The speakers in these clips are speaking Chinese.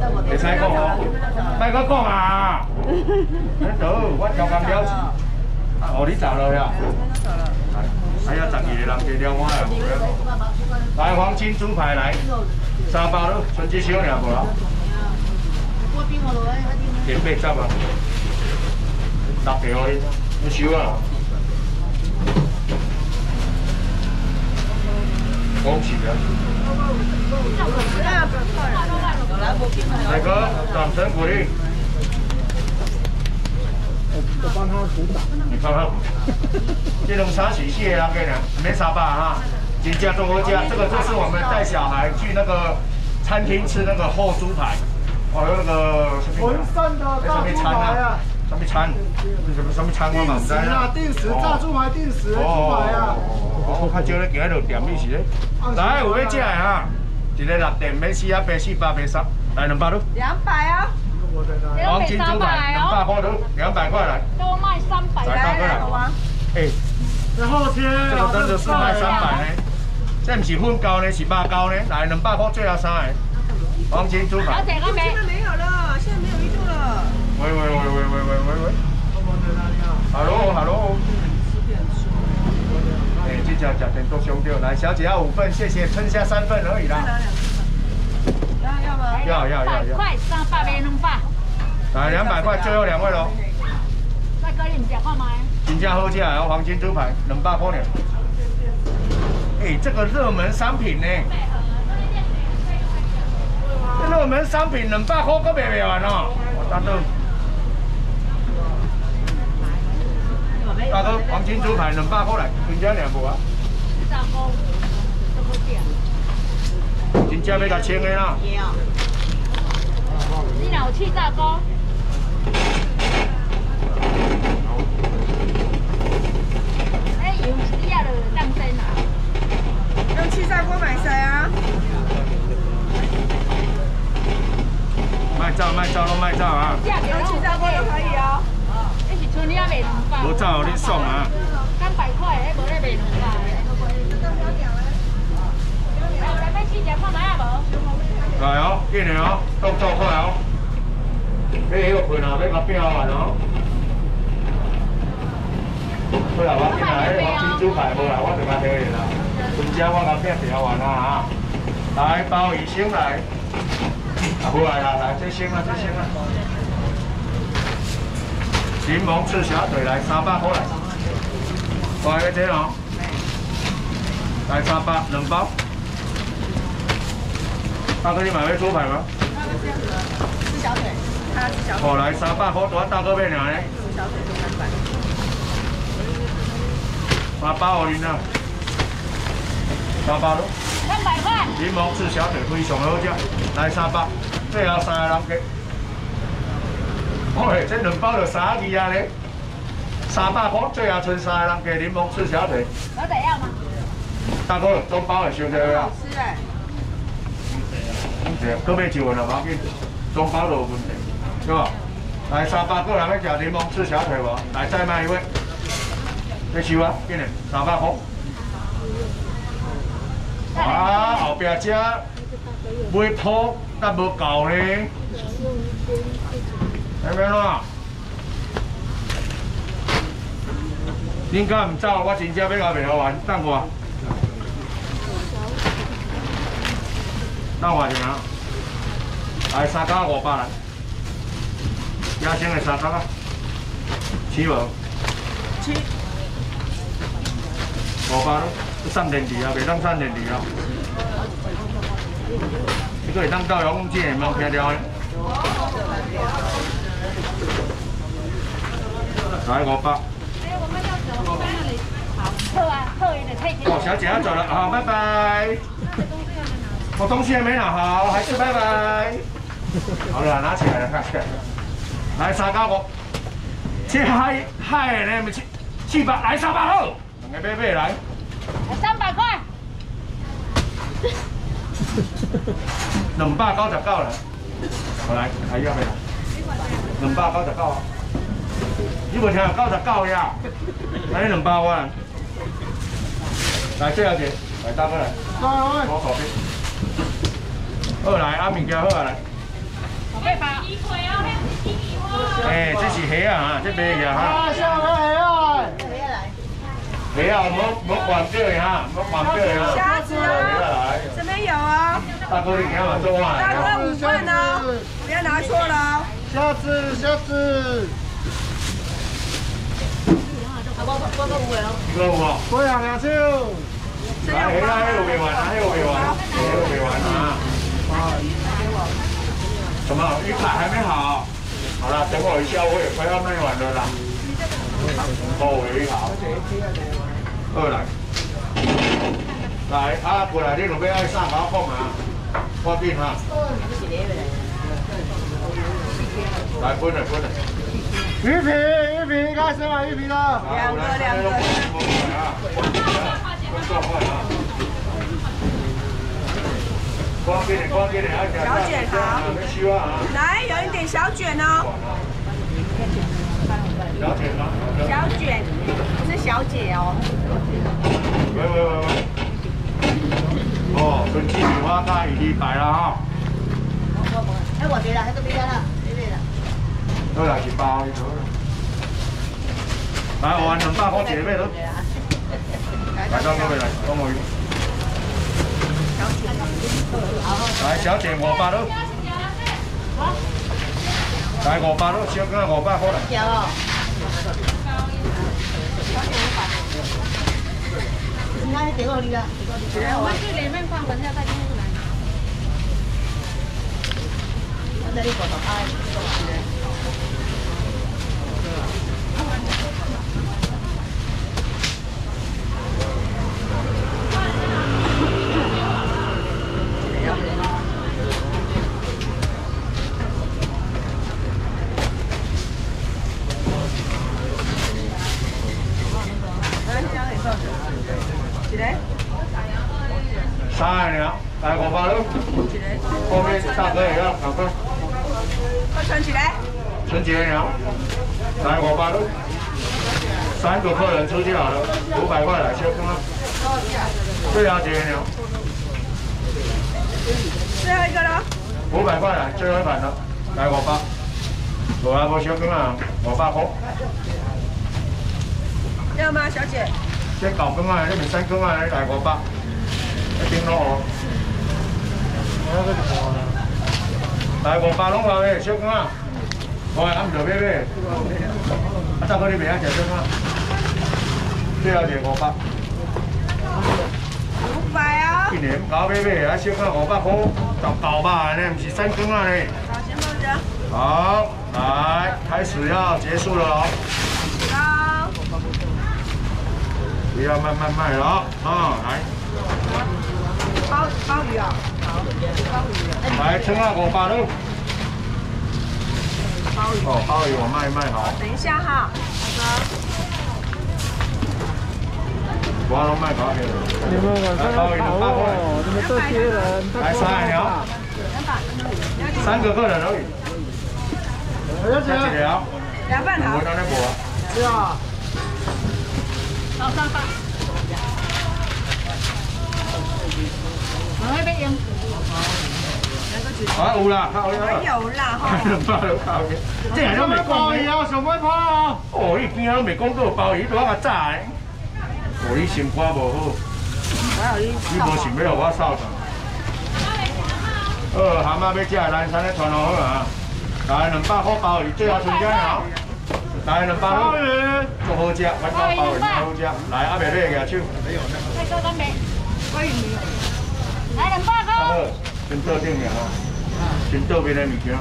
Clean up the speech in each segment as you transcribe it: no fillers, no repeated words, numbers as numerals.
会使讲哦，莫搁讲啊！好，我调工了。哦，你走了呀？还有12个人加了我呀。来，黄金猪排来，3包咯，剩一箱尔无啦？点8汁啊，6个可以，要收啊。恭喜啊！大哥，掌声鼓励。 我帮他鼓掌。 你帮他。这种3喜蟹啊，给你，没300哈，真正做好吃。这个就是我们带小孩去那个餐厅吃那个厚猪排，哦，有那个浑身的大猪排啊！ 什么餐？什么餐我嘛唔知啦。 定时炸猪排，定时猪排啊！ 我较少咧行喺度店，你是咧？来，有要食的哈，一个6点，免4啊，免4八，免3，来200都。 200啊！ 黄金猪排200块都，200块来。 都卖300，来好吗？ 哎， 然后天， 这个真的是卖300呢，这不是粉糕呢，是肉糕呢。来200块最后3个，黄金猪排。 现在没有了，现在没有鱼肚了。 喂。Hello。哎，这家食电都上掉，来，小姐要5份，谢谢，剩下3份而已啦。 要吗？ 要。 快300卖200。 来200块，最后2位喽。 大哥，你唔食看吗？ 真正好吃哦，黄金猪排200块呢。哎，这个热门商品呢？这热门商品200块都卖完哦。大哥，黄金猪排200块来，真正两无啊？真正要甲清的啦。 你若有气炸锅？油丝啊，就当真啊。用气炸锅买谁啊？ 卖照拢卖照啊！ 用气炸锅就可以哦。你是剩你啊卖200？ 无照你送啊 300块，迄无咧卖200的。来买试食看卖啊无？ 来哦，紧的哦，动作快哦。你迄个份啊，要甲拼完哦。好啦，我进来，迄黄金猪排无啦，我就甲迄个啦。剩只我甲拼调完啦哈。来，鲍鱼先来。啊，不来啦，来，这先啦。柠檬赤小腿来300块来。大个这哦。来300 2包。大哥，你买会猪排吗？ 吃小腿，他吃小腿。 哦，来300块，多大哥买哪呢？ 吃小腿就300。 3包哦，恁啊，3包咯。 300块。 柠檬赤小腿非常好食，来300，最后3个人给。哦，这2包就32啊咧，300块，最后剩3个人给柠檬赤小腿。 老仔要吗？ 大哥，中包的烧这个啊。 是哎。 对，搁买1份啊，无要紧，中包就有问题，对吧？来300个人要食柠檬赤小腿无？来再买一位，要收啊，紧嘞，300块。啊，后壁只买铺但无够呢，要安怎？恁敢唔走？我真正要甲卖好完，等我。等我一下，来3角500来，野生的3角啊，起无？7。500咯，送电池啊，袂当送电池啊。你可会当到遥控器，冇听到呢？来500。哦，小姐要走了，好，拜拜。我东西还没拿好，还是拜拜。好了，拿起来了，看起来。来3角5，这海的呢，700，来300好，2个买来。 300块。 299了，我来，还要没来？299啊！你无听99呀？来2包啊！来最后一个，来大哥来，我手边。好来，啊物件好啊来。 哎，这是虾啊，这卖呀哈。 啊，下回来。 虾啊，没换表的哈，没换表的哈。 虾子哦，这边有哦。 大哥，你今晚做饭？ 大哥5份哦，不要拿错了哦。 虾子。 有无？ 过两两手。 来，虾迄个未完啊，迄个未完，迄个未完啊。什么？鱼排还没好。好了，等我一下，我也快要卖完了啦。哦，鱼好。好来。来，啊，过来，你两边爱啥，甲我讲啊，快点哈。来，分了。 鱼皮，开始买鱼皮了。 两个。 光给你， 小卷好。来，有一点小卷哦。小卷，不是小姐哦。 喂。哦，春季棉花加200啦哈。 哎，我别了，还都别了，别了。 好啦，是包的。来，换200块一个买咯。来，当我来，当我。来，小姐500咯。来500咯，小羹500块啦。 有哦。你看你点我哩啦， 我们去里面放等下再进来。 我这里搞到哎。 3个了，来500咯。后面大哥也要2份。 我存起来。 存几个了？来500咯。3个客人出去好了，500块来，小羹啊。最后一个了。 最后一个了。 500块来，最后一盘了，来500。无啊，无小羹啊，500块。 要吗，小姐？ 这9羹啊，这边3羹啊，来500。一顶咯哦。来500拢有诶，小羹啊。我还唔着买。啊，大哥你袂晓食小羹？最后一个500。 500啊。 一年搞买啊，小羹500块，9吧，呢，唔是3羹啊呢。 好，先放着。 好，来，开始要结束了哦。 好。 不要慢慢卖了啊，来。 鲍鱼啊。 来，称啊500咯。哦，鲍鱼我卖一卖好。 等一下哈， 我拢卖搞起来。 你们晚上要跑哦，你们这些人来3条，3个客人而已。再一条。 凉拌好。 我当然无啊。 是啊。 好，3份。我那边用。 啊有啦，靠呀！ 有啦哈。 这人都未讲鱼啊，上尾跑。 哦，伊边仔都未讲过鲍鱼，都我炸的。哦，你心肝无好。你无想要我扫场。蛤蟆要食的咱餐咧传好啊。来200块鲍鱼，最后剩几条？来200块。做好食，我讲鲍鱼好食。来，阿妹买个手。 再说干没？鲑鱼没有。来200块。 好，先做定了吼。先做别的物件。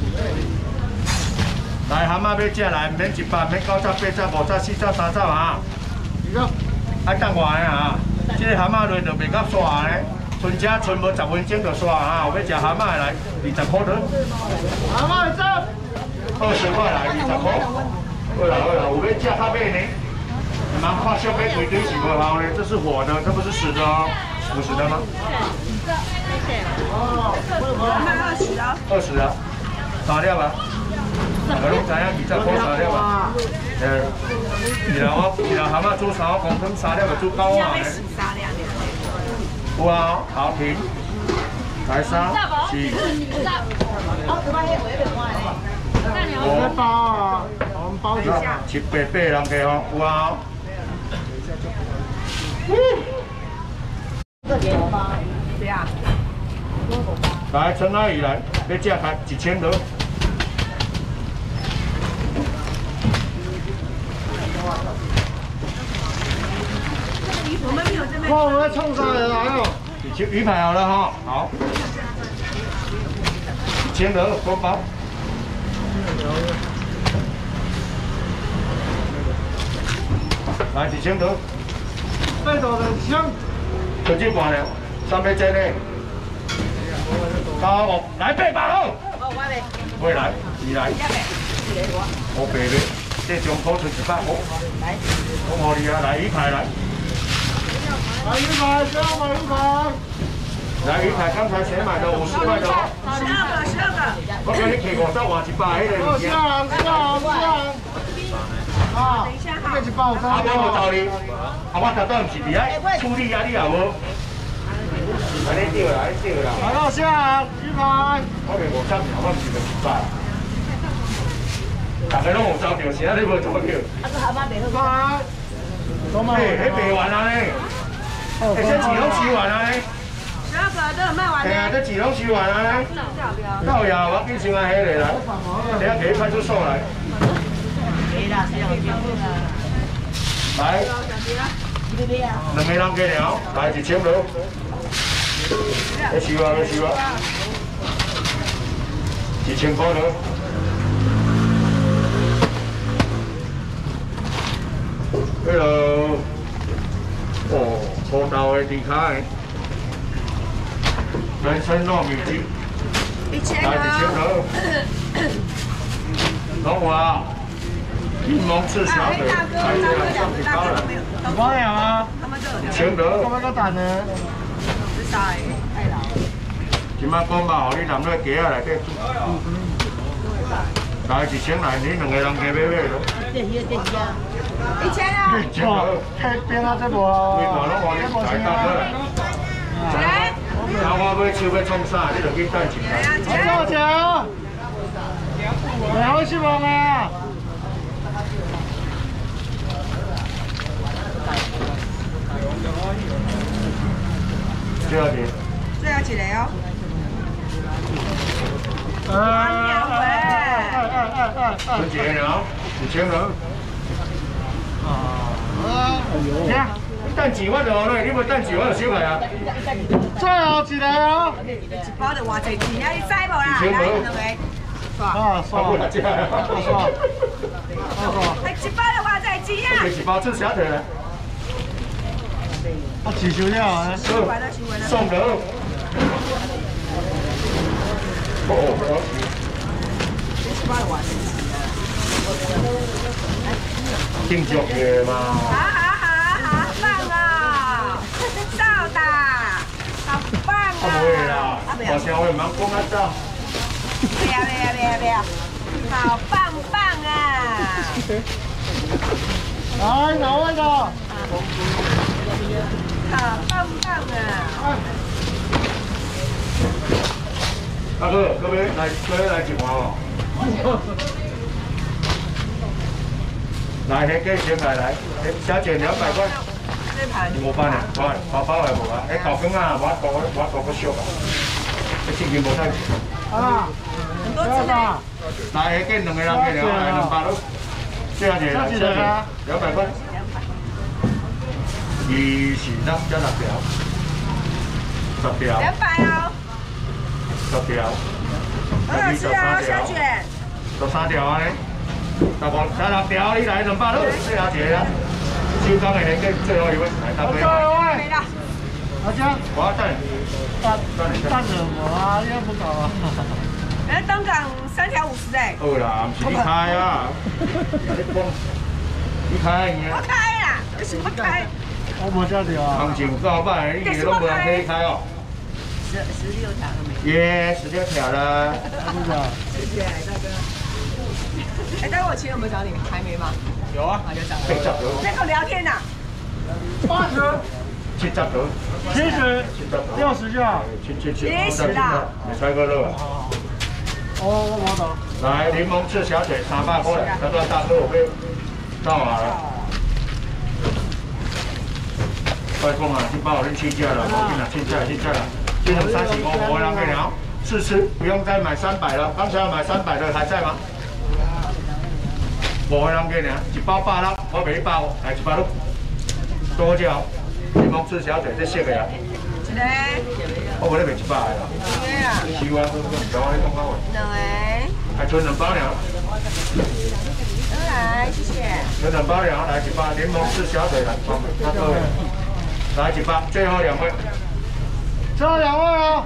来，蛤蟆要食来，免100，免9十、8十、5十、4十、3十啊。爱等我的啊！这个蛤蟆类就袂甲煞呢，剩无10分钟就煞啊！有要食蛤蟆的来20块多。 蛤蟆这 20块来20块。好啦，有要食较买呢。蛮看小买规堆是无效呢，这是活的，这不是死的哦。有死的吗？ 哦，卖20啊。 20啊，3粒啊。我拢知影20块3粒啊。然后蛤蟆煮3公分3粒就煮9碗的。有啊，好停。来3、4。 在包啊，我们包起来。 7、8人给哦，有啊。 这给我吗？ 谁啊？ 来，陈阿姨来，你价才1000多。 我们没有这边。 哇，我要冲上来了， 鱼排好了哈，好。1000多，多包。来1000多。 背头的香。 手机关了，300斤呢。高我来800喽。 哦，我嘞。 未来，你来。我白的，这中口存100好。 来。 我你啊，来鱼排来。 来鱼排，这样买鱼排。 来鱼排，刚才谁买的？50块的哦。 12个。 我叫你提50换100迄个物件。 啊，等一下哈。这是包装。 我无找你，我头倒唔是伫遐处理啊，你也无。安尼对啦，对啦。 来到下鱼排。 我连50条，我唔是就100。大家拢有找到，是啊，你无找到。 啊，这蛤蟆袂好买。都买。 迄卖完啊呢？这钱拢收完啊呢 12个都有卖完嘿啊，这钱拢收完啊呢？到呀，我紧先来迄个来，等下给派出所来。 没啦，谁要结婚啊？ 来。 你别啊。 2个人计了，来1000多。要收啊，要收啊。1000块了。迄个，哦，土豆的猪脚的，人参糯米鸡， 1000 来1000多。龙华，柠檬赤小腿，来这个上皮包了。 包了吗 1000多。 我们个蛋呢？ 今摆讲吧，互你淋落鸡仔内底煮。来1000来，你2个人加买咯。 这鱼啊。 1000啊 1000多。 黑边啊，这无啊。 规盘拢互你来当好啦。啊，我买手要创啥，你就去等一下。 多少钱啊？你好希望啊！ 多少钱？ 这要几个哦？ 存钱了，1000了。 呀， 你等钱我就好了，你无等钱我就收来啊。 最后一个啊！ 一包就偌济钱啊？你知无啦？ 1000无。 啊，算了， 算了。 哎，一包就偌济钱啊？ 一包赤小腿来。 我起收了啊！ 送的。哦。庆祝的嘛。 好棒啊！照的，好棒啊！ 不会啦，我想我忙讲啊早。 没有，好棒啊！ 来，哪位的？ 好棒啊！ 大哥，各位来一盘哦。来，迄个先来，小姐200块。无办啊，包包的无啊，迄豆浆啊，我个俗啊，迄资金无太。 啊， 很多次的。 来，迄个2个人计了，来200咯。小姐来，200块。26加6条，10条。 200哦。 10条。 很好吃啊，小姐。 就3条啊呢。大哥，加6条，你来200咯，最后一个啊。收工的迄个最后一位来搭配。 没了。 阿姐， 我等。 蛋什么啊？又不搞啊？ 哎，东港3条50哎。 好啦，不是你开啊。你开你啊？ 我开啦，为什么开？ 我无遮条啊。 行情够歹，你都无人可以开哦。 16条了没？ 耶，16条了。 谢谢大哥。哎，大哥，我钱有没有找你？还没吗？ 有啊， 就找 70多。 在跟我聊天呐。 80、 70多。 70、60就好。 70啦。你猜个肉啊？ 我无懂。 来，柠檬赤小姐300块，这段大哥我被到完了。快讲啊，这包我恁起价了，我跟你讲，现在了，变成35，我让给你啊，试吃，不用再买300了。刚才要买300的还在吗？5个人给你啊，一包100了，我卖1包，来100咯。多少？柠檬赤小姐这色的啊。 一个。 我无咧卖100个啦。 一个啊。 希望我你讲讲话。 两个。 还存2包了。 来，谢谢。 存2包了，来1包柠檬赤小姐来，那各位。来1包，最后2位。 最后2位哦。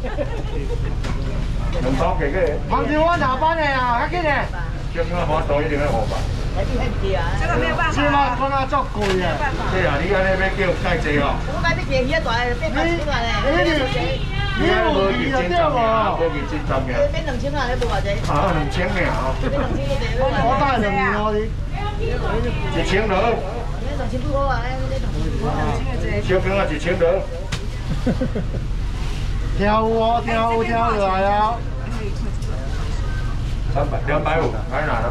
2包给个。 旁边我哪班的啊？较紧的。 就看我多一点的5包。 这个没有办法。 这嘛看啊，足贵的。 对啊，你安尼要叫介济哦。 我买要一个鱼大的，变2000块嘞。 你安无去真10名，无去真10名。 变2000块，你无偌济。 啊，2000名哦。 变2000块的， 我带2年哦你。 1000多。 变2000不好啊， 小羹啊1000多。 跳舞哦，跳落来啊。 250，来拿了。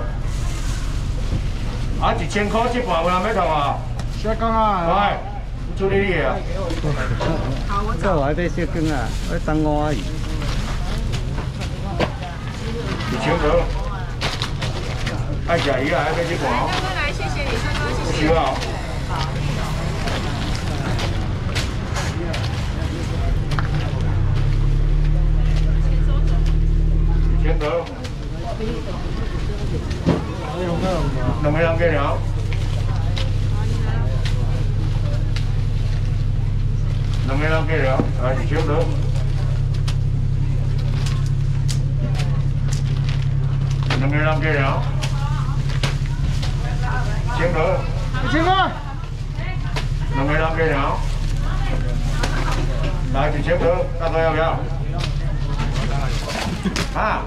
啊，1000块这半有人要同啊？ 小刚啊。 来，处理你啊。 这我还得小羹啊，我当我阿姨。 1000多。爱食鱼啊，还要这半哦。 来，谢谢你，帅哥，谢谢。 收啊。1000多。2个人给了。2个人给了，来1000多。2个人给了。1000多。 1000块。 2个人给了。来1000多，大哥要不要？啊？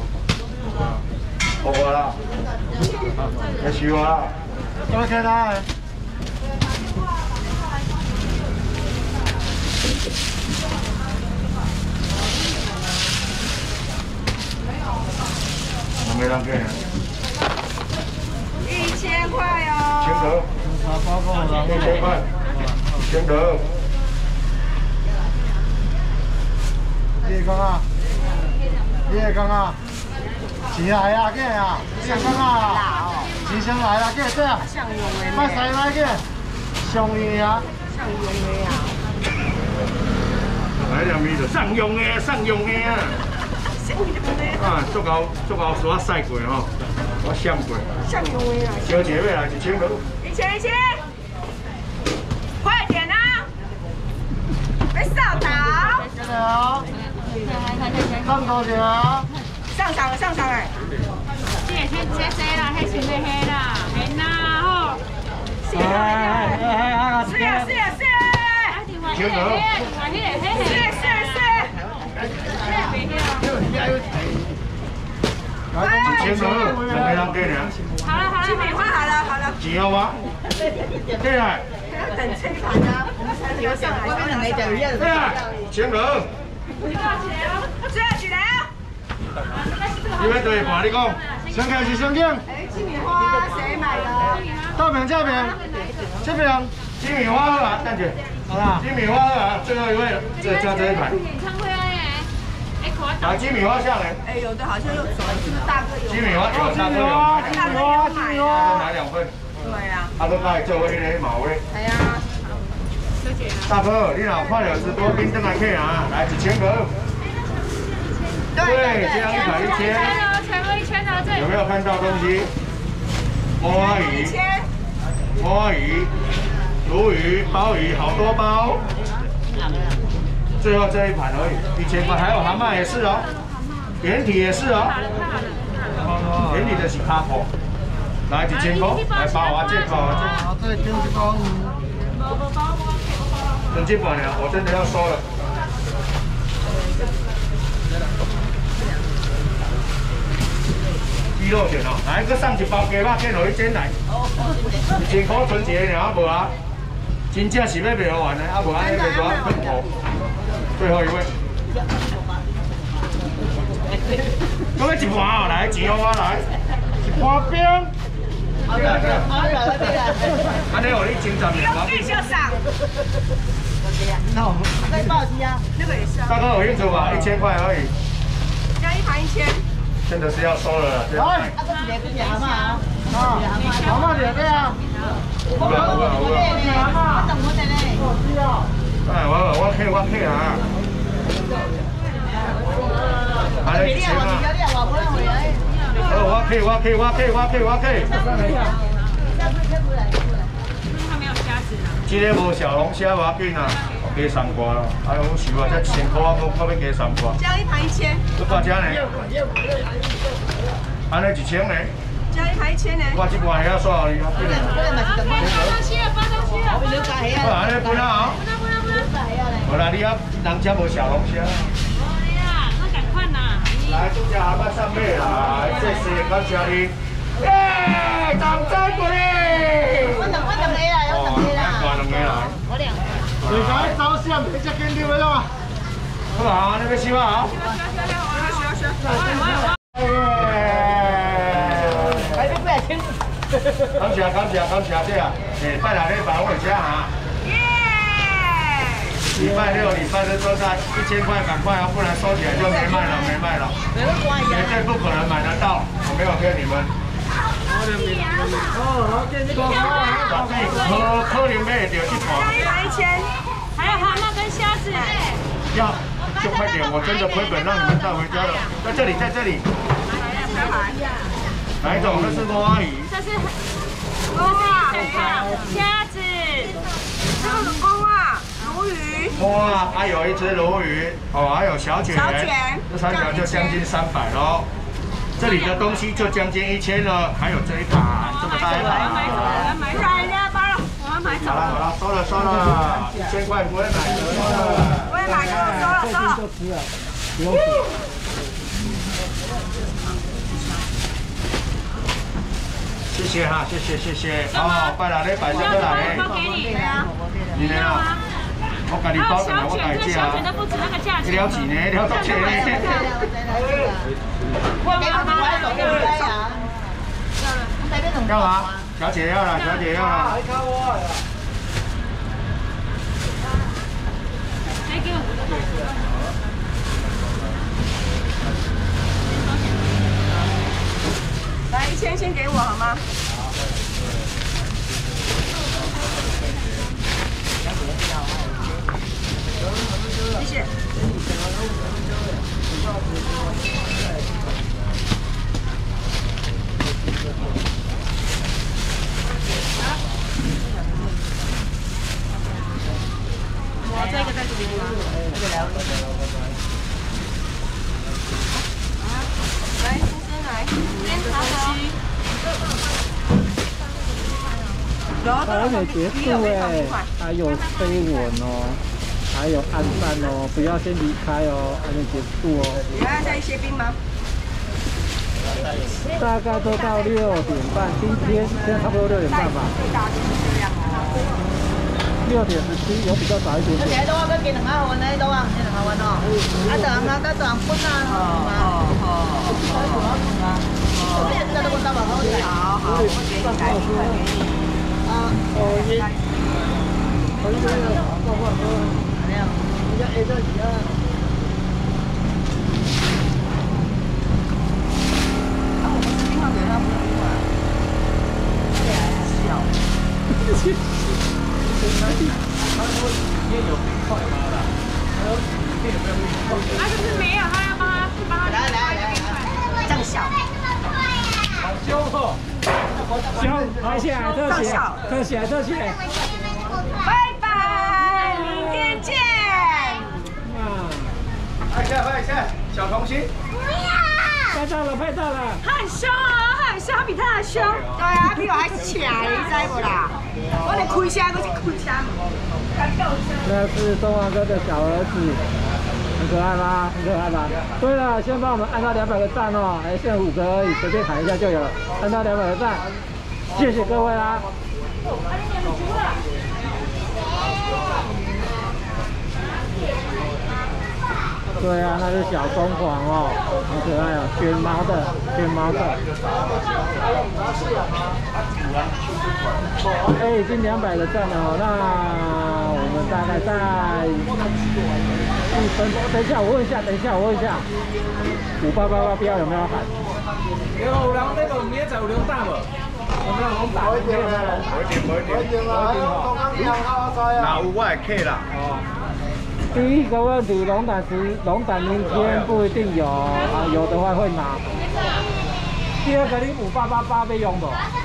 好啦，要收啊。 多给他。 2个人给了。 1000块哦。 1000多。1000块。1000多。 你会讲啊？你会讲啊？钱来啊，计啊！你会讲啊？钱先来啦，计对啊。莫使来计，上用啊。 上用的啊。 来两米就上用的，上用的啊！啊，足够刷晒过吼，我闪过。 上用的啊。 小姐妹来1000多。 1000，快点啊！被扫倒。 真的啊！上多少啊？ 上场了，上场了。这啦，迄穿的黑啦，黑啦吼。是啊，是啊。 1000多。1000多，2个人给呢。 好了，鸡米花好了。 钱要吗？对啊。 等吹盘啊，我们才留上来。 我们没讲一样的。 对啊，1000多。 最后几来啊？ 你要对盘你讲。 上镜是上镜。 哎，鸡米花谁买的？ 这边。 鸡米花好啊，蛋姐。 好啦。 鸡米花好啊，最后一位了，这一盘。 演唱会啊！ 来，鸡米花下来。 哎，有的好像又走了，是不是大哥有？ 鸡米花有，大哥有。 大哥有买啊。 拿2份。 对啊。 大哥来做迄个马尾。 哎呀。 大哥，你若看到直播，紧登来客啊，来1000个。对，这样1盘1000。 全部1000了，这有没有看到东西？摸鱼、摸鱼、鲈鱼、鲍鱼，好多包。最后这一盘而已，1000块，还有蛤蟆也是哦，圆体也是哦，圆体的是卡婆，来1000块，来包啊这包啊这。 好，这就是包。 等这半了，我真的要收了。鸡肉卷哦，来个上一包鸡肉卷落去煎来，1000块存一个尔，无啊，真正是要卖完的，啊无安尼卖多困苦。最后一位，各位一盘哦，来钱我来，一盘冰。安尼我你整10年我。 继续上。 那我们再报机啊， 那个也是啊。 大哥有兴趣吧？1000块而已。 加一盘1000。 真的是要收了啦。 来， 啊，这几个阿妈啊， 阿妈姐对啊， 有啦有啦有啦。 我怎么的呢？ 需要。 哎，我客啊。安尼1000啊。我客。 他没有虾子啊。 这个无小龙虾无要紧啊，加3块咯。哎呦，是啊，这1000块我要加3块。 加一盘1000。 你多少呢？安尼1000呢？ 加一盘1000呢。 我这盘遐煞你，要紧啊。 发东西了。 好，安尼分啊。好啦，你要人家无小龙虾。 哎呀，那赶快呐！ 来，这只阿妈上尾啦，谢谢，感谢你。耶，长真过嘞！ 我等你啦，我等你啦。 两个来。 我2个。 你赶紧照相，别再跟你们了嘛。 好啊，那个洗吧。 还没过来请。 感谢这啊！拜6礼拜我家啊。 耶！ 礼拜6、礼拜日都在1000块，赶快啊，不然收起来就没卖了。绝对不可能买得到，我没有骗你们。可能买得到一盘。 加一盘1000，还有蛤蟆跟虾子。 要就快点，我真的亏本让你们带回家了。在这里。哪一种？那是罗阿姨。 这是虾子，这个是鲈鱼。 哇，还有一只鲈鱼哦，还有小卷，这3条就将近300咯。这里的东西就将近1000了，还有这一盘这么大一盘。好了，收了，1000块不会买的了。 我也买了，收了。 谢谢哈，谢谢。好，拜6礼拜再来。 包给你。 你呢啊？我给你包的，我改价。 小卷都不止那个价钱。 了钱呢，了多钱呢？干嘛？小姐要了。 谁给我？来1000先给我好吗？谢谢。我这个在这里吗？来，先生来，先拿走。 还没结束哎，还有飞吻哦，还有暗饭哦，不要先离开哦，还没结束哦。 你还要再切冰吗？ 大概都到6点半，今天现在差不多6点半吧。 最大就是这样哦。 6点17有比较早一点点。 这都我跟2碗饭，那都啊，2碗哦。啊，大人啊，跟大人分啊。我也知道都300块。好，我给你改1块给你。啊，可以。可以可以，够不够？怎样？人家 A 这几啊？啊，我们吃冰块给他，不用冰块。这还是小。他说里面有冰块吗？他说里面有没有冰块？ 他就是没有，他要帮他来，这样小。 好凶哦！ 凶，拍起来，特写。 拜拜，明天见。 拍一下，小童心。 不要。 拍到了。 他很凶啊，他很凶，他比他还凶。对啊，他比我还强，你知不啦？我连开车都是开车。 那是东王哥的小儿子，很可爱吗？很可爱吧？对了，先帮我们按到200个赞哦，还剩5个而已，随便喊一下就有了，按到200个赞，谢谢各位啦。 对啊，那是小棕黄哦，很可爱哦，卷毛的，卷毛的。哎，已经200个赞了哦，那我们大概在1分钟。等一下，我问一下，5888标有没有喊？ 有人那个明仔有龙蛋无？有没有龙蛋？ 没定啊， 哪有我会客啦？ 第一个问题，龙胆明天不一定有，有的话会拿。第二个，你5888要用不？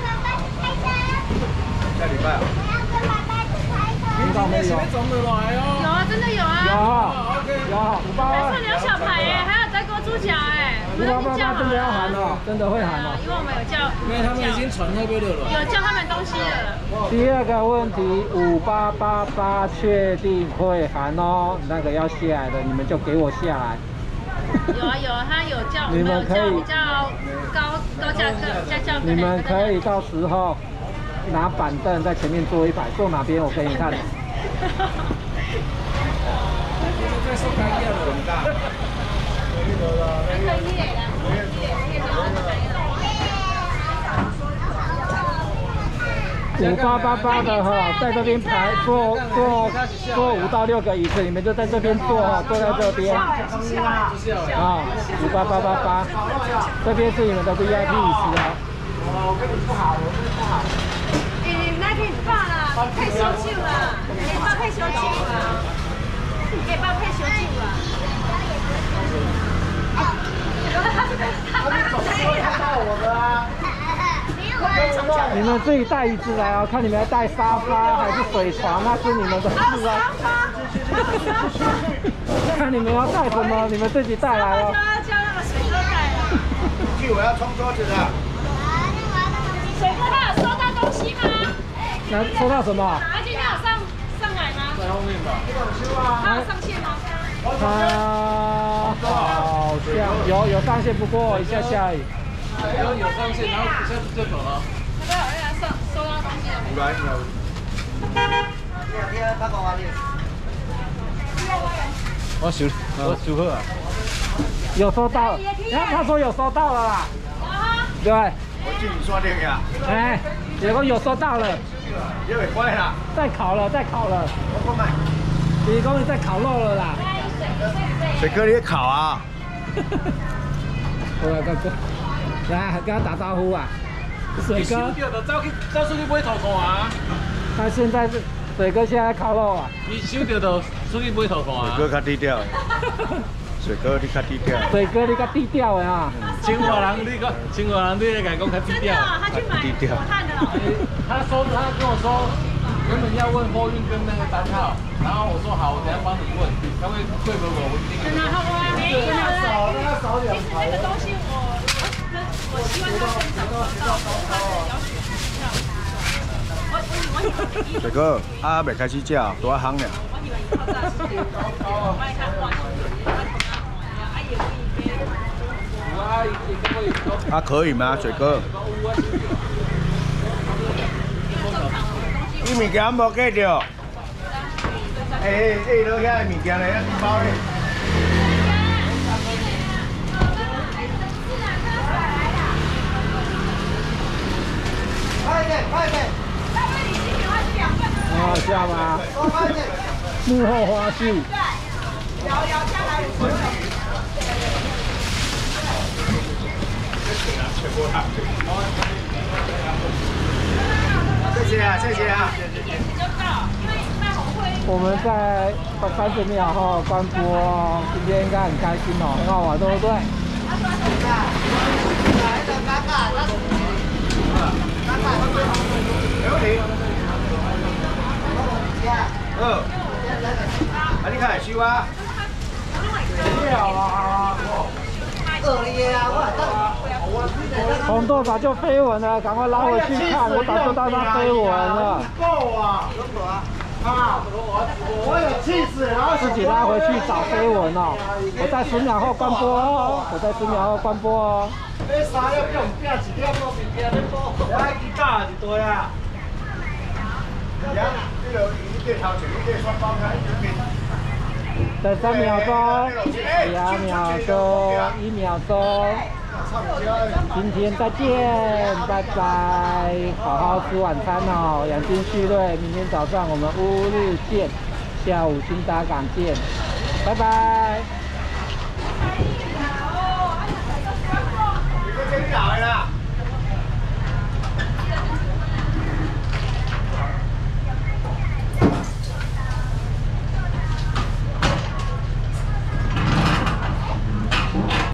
下礼拜啊？ 应该没有。 有啊，真的有啊。 有，5888。 还是两小排哎，还有德国猪脚哎。 5888真的要喊哦，真的会喊哦。 因为我们有叫， 因为他们已经传那边了。 有叫他们东西了。 第二个问题，5888确定会喊哦，那个要下来的你们就给我下来。 有啊，他有叫， 你们可以比较高价格， 你们可以到时候拿板凳在前面坐一排，坐哪边我给你看。5888的哈，在这边排坐5到6个椅子，你们就在这边坐哈，坐在这边。啊，58888，这边是你们的 VIP 椅子哦。 我跟你不好，我跟你不好。 你那可以放啦，配烧酒啦，可以放配烧酒啦，可以放配烧酒啦。 看到我的啊！ 你们自己带椅子来哦，看你们要带沙发还是水床，那是你们的事啊。看你们要带什么，你们自己带来哦。 叫那个水哥带了。 去，我要冲桌子的。 水哥他有收到东西吗？ 那收到什么？ 他今天有上来吗？ 在后面吧。 他有上线吗？ 他好像有上线，不过一下下而已。 有上线，然后一下子就走了。 他有人收到东西了没？ 有来有。我收好啊。 有收到，他说有收到了啦。对。 我替你刷电呀。 哎，结果有收到了。 因为坏啦。 再烤了。 我不买。 李工，你在烤肉了啦？ 水哥，你烤啊？ 过来，来跟他打招呼啊！水哥， 走出去买土炭啊！ 他现在是水哥现在烤肉啊！ 你收到就出去买土炭啊！ 水哥较低调。水哥你较低调。 水哥你较低调的啊！ 清华人你来讲较低调。 他去买火炭的哦。 他跟我说，原本要问货运跟那个单号，然后我说好，我等下帮你问，他会对不我一定。 然后没有了，其实这个东西我希望他更早到他的要求我水哥，未开始食，多啊行了。可以吗，水哥？你物件无记着？落遐物件咧，一包咧。 快一点，快一点。 很好笑吗？幕后花絮。 谢谢啊，谢谢啊。 我们在30秒后关播，今天应该很开心哦，很好玩，对不对？ 没问题。你看收啊？ 红豆早就飞吻了，赶快拉回去看，我早就带它飞吻了。 够啊！我有气死，然后自己拉回去找飞吻哦。我在10秒后关播哦，哦。 这衫要叫唔拼一条无面拼咧播，来去教一对啊。这个你对头前，你对双胞胎这边。 再3秒钟，2秒钟，1秒钟。今天再见，拜拜，好好吃晚餐哦，养精蓄锐。明天早上我们乌日见，下午新达港见，拜拜。